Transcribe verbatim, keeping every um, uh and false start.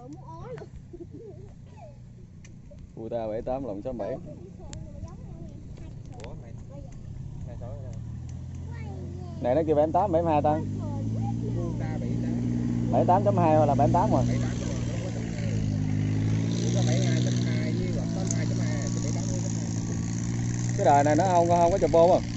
Puta bảy tám lòng sáu bảy. Này nó kêu bảy tám bảy hai ta. bảy tám chấm hai hoặc là bảy tám rồi. Cái đời này nó không không có chụp bô không?